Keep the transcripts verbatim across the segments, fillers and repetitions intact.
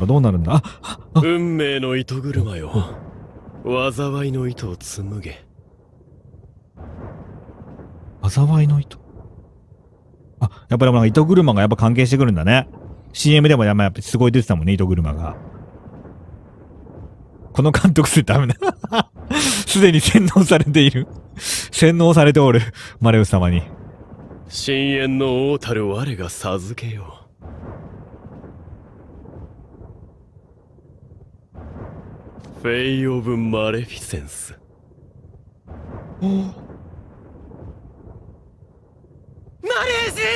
かどうなるんだ。あ、あ、あ、 運命の糸車よ。災いの糸を紡げ。 災いの糸。あ、やっぱりなんか糸車がやっぱ関係してくるんだね。シーエム でもやっぱすごい出てたもんね、糸車が。この監督するダメだ。すでに洗脳されている。洗脳されておる。マレウス様に。 深淵の王たる我が授けよう。フェイ・オブ・マレフィセンス。 おマレージ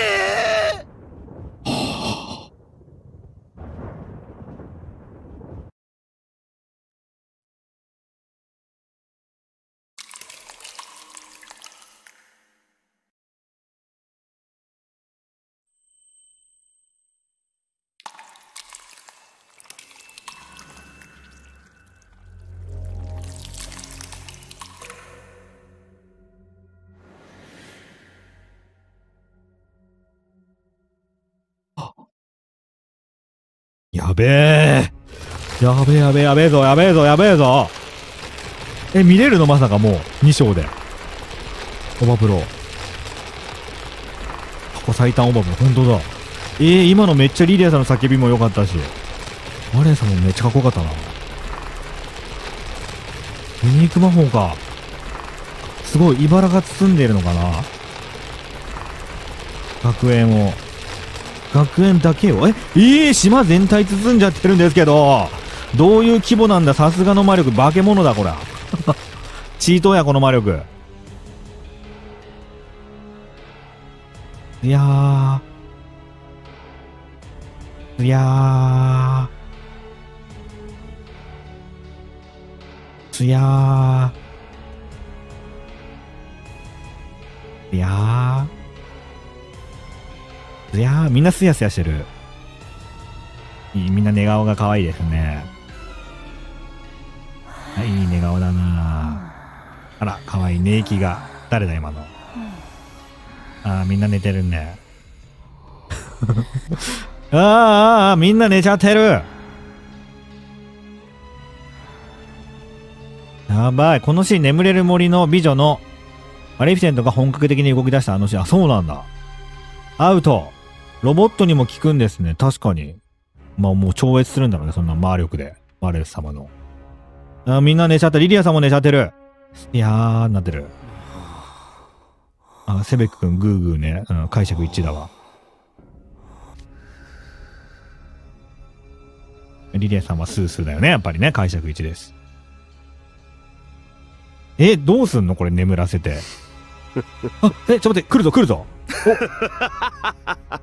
やべえ。やべえやべえやべえぞやべえぞやべえぞ。え、見れるのまさかもうに章で。オバプロ。過去最短オバプロ。ほんとだ。えー、今のめっちゃリリアさんの叫びも良かったし。マレーさんもめっちゃかっこよかったな。ユニーク魔法か。すごい、茨が包んでいるのかな。学園を。学園だけを、え、えー、島全体包んじゃってるんですけど、どういう規模なんだ。さすがの魔力、化け物だ、こら。チートや、この魔力。いやー。いやー。いやー。いやー。いやー、みんなすやすやしてる。いい、みんな寝顔が可愛いですね。はい、いい寝顔だな。あら、可愛い寝息が。誰だ今の。あー、みんな寝てるね。あーあー、みんな寝ちゃってる。やばい。このシーン、眠れる森の美女のマレフィセントが本格的に動き出したあのシーン。あ、そうなんだ。アウト。ロボットにも効くんですね。確かに。まあもう超越するんだろうね。そんな魔力で。マレウス様の。あ、みんな寝ちゃった。リリアさんも寝ちゃってる。いやー、なってる。あ、セベック君、グーグーね。うん、解釈一致だわ。リリアさんはスースーだよね。やっぱりね。解釈一致です。え、どうすんのこれ眠らせて。あ、え、ちょっと待って、来るぞ、来るぞ。お